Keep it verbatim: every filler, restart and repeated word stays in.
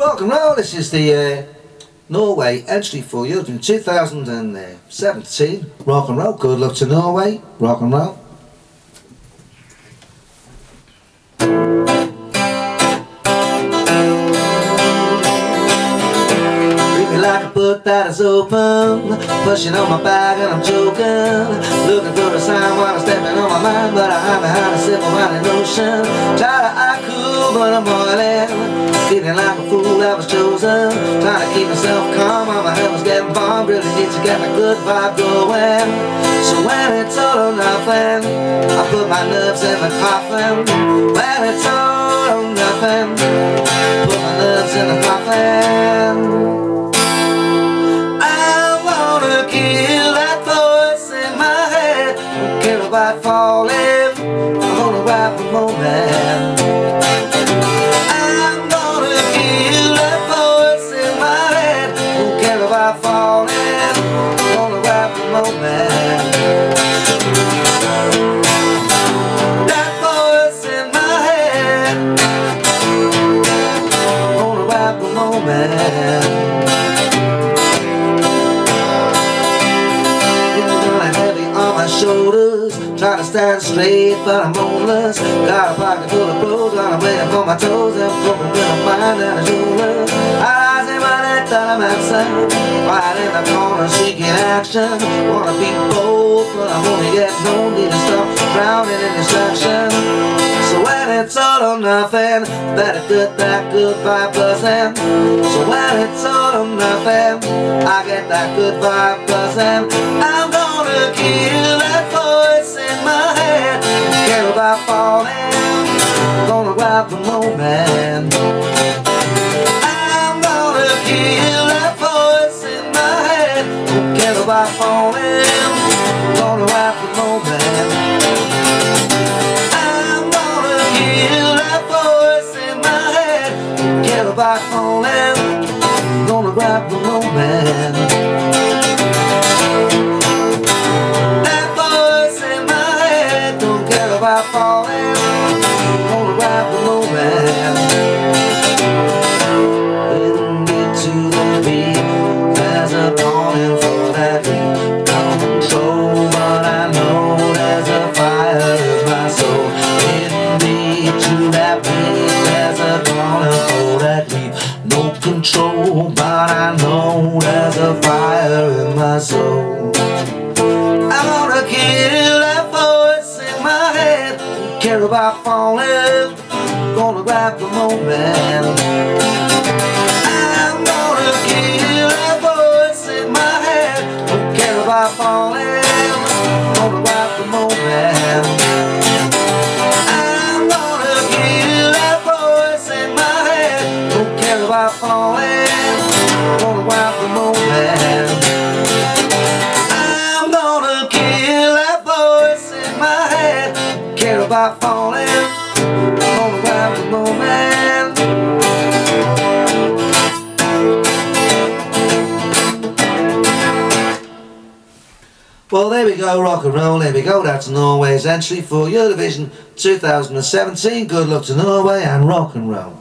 Rock and roll, this is the uh, Norway entry for Eurovision two thousand seventeen. Rock and roll, good luck to Norway, rock and roll. Treat me like a book that is open, pushing on my back and I'm joking, looking for a sign while I'm stepping on my mind, but I hide behind a silver-minded notion. Try to act cool, but I'm boiling. Feeling like a fool that was chosen, trying to keep myself calm while my head was getting bombed. Really need to get my good vibe going. So when it's all or nothing, I put my nerves in the coffin. When it's all or nothing, put my nerves in the coffin. I wanna kill that voice in my head. Don't care about falling, I wanna ride the moment. Shoulders, trying to stand straight, but I'm homeless. Got a pocket full of clothes, while I'm waiting for my toes. I'm broken with a mind and a shoulder. Eyes in my neck that I'm absent, right in the corner seeking action. Wanna be bold, but I'm only getting old. Need to stop drowning in distraction. So when it's all or nothing, better get that good vibe buzzing. So when it's all or nothing, I get that good vibe buzzing. I'm gonna kill that voice in my head. Don't care about falling, gonna ride the moment. I'm gonna kill that voice in my head. Don't care about falling, gonna ride the moment. I'm gonna kill that voice in my head. Don't care about falling, gonna ride the moment. About falling, gonna ride the moment. Didn't get to the beat, there's a calling for that beat. No control, but I know there's a fire in my soul. Didn't get to that beat, there's a calling for that beat. No control, but I know there's a fire in my soul. I'm gonna kill that voice in my head. Don't care about falling, gonna grab the moment. I'm gonna kill that voice in my head. Don't care about falling, gonna grab the moment. I'm gonna kill that voice in my head. Don't care about falling, gonna grab the moment. Care about falling, gonna grab the moment. Well, there we go, rock and roll, there we go. That's Norway's entry for Eurovision two thousand seventeen. Good luck to Norway and rock and roll.